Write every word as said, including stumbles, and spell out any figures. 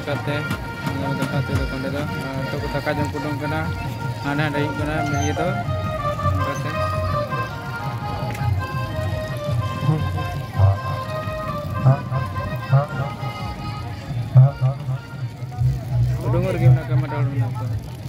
करते देखा तो कंडे दो तो को तका जम कुडों कना हाना डाई कना ये तो करते उडुंगर गे ना कमा डाल ना